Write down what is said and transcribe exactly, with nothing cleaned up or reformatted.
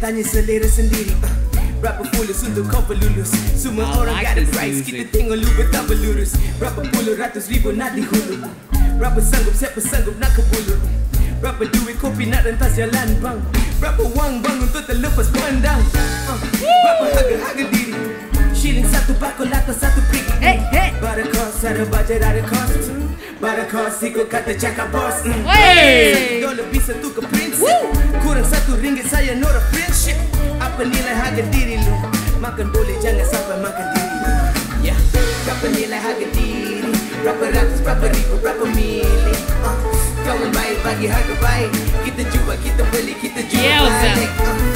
tanya selera sendiri. uh, Berapa fulus untuk kau pelulus? Semua I orang like got a this price. music. Kita tengok lu betapa lurus. Berapa puluh ratus ribu nak dihulu? Berapa sanggup, siapa sanggup nak ke bulu? Berapa duit kopi nak rentas jalan bang? Berapa wang bang untuk terlepas pandang? uh, Berapa harga-harga diri? Shilling satu bakul atau satu pik. Hey, hey. Ada kos, ada budget, ada kos. Ada kos, ikut kata cakap bos. mm. Wey. Satu dolar bisa tu ke prinsip. Kurang satu ringgit saya not a friendship. Apa nilai harga diri lu? Makan boleh, jangan sampai makan diri lu. Ya, berapa nilai harga diri? Berapa ratus, berapa ribu, berapa mili? uh, Kawan baik bagi harga baik. Kita jual, kita beli, kita jual Yelza. balik. uh,